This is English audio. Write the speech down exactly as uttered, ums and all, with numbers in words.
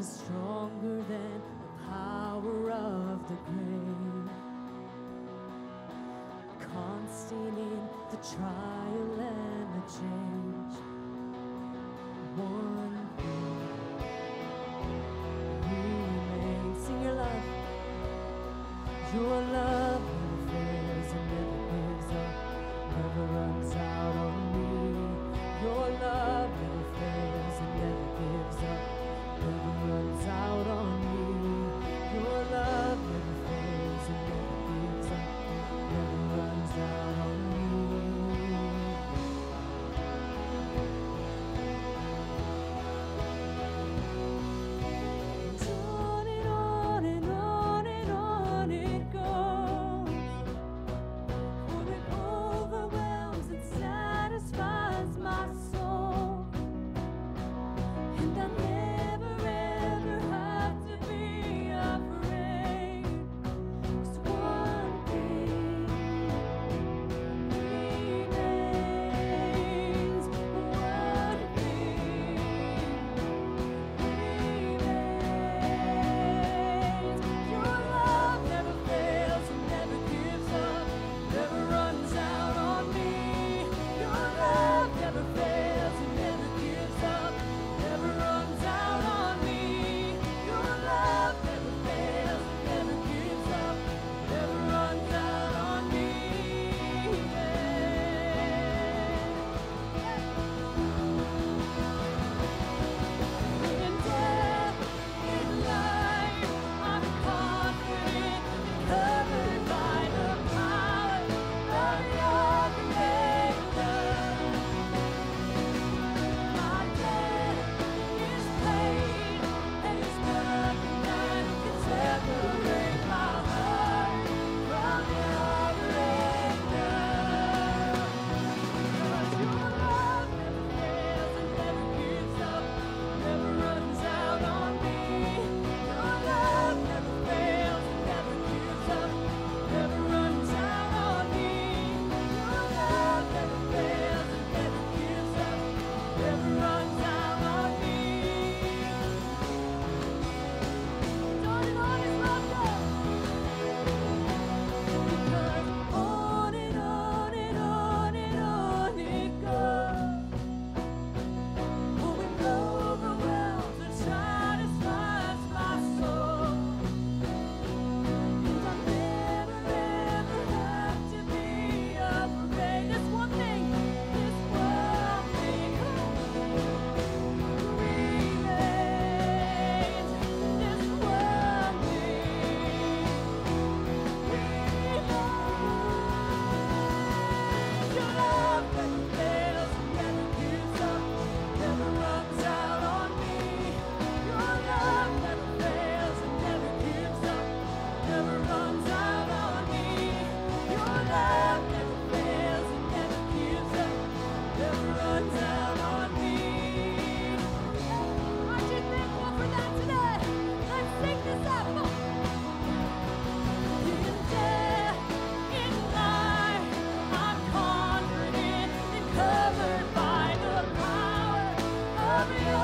is stronger than the power of the grave. Constant in the trial and the change. One thing remains. Sing your love. Your love never fails and never gives up, never runs out on me. Your love never fails and never gives up, never runs out on me. Your love never fails and never gives up, never runs out on me. And on and on and on and on it goes, for it overwhelms and satisfies my soul. And I never ever have to be afraid, 'cause one thing remains, one thing remains. Your love never fails and never gives up, never runs out on me. Your love never fails and never gives up, never runs out on me. Your love never fails and never gives up, never runs out on me. In death, in life, I'm confident, covered by the power of your creator. My debt is paid, and there's nothing that can separate my heart from your creator. 'Cause your love never fails and never gives up, never runs out on me. Your love never fails and never gives up, never runs out on me. Your love never fails and never gives up, never runs out on me. On and on his love goes. Because on and on and on and on it goes. Oh, it overwhelms and satisfies my soul. And I never ever have to be afraid. This one thing, this one thing remains. This one thing remains. Your love never fails and never gives up, never runs out on me. Your love never fails and never gives up, never runs out on me. Your love never fails and never gives up, never runs out on me. Aren't you thankful for that today? Let's sing this out. Come on. In death, in life, I'm confident and covered by the power of your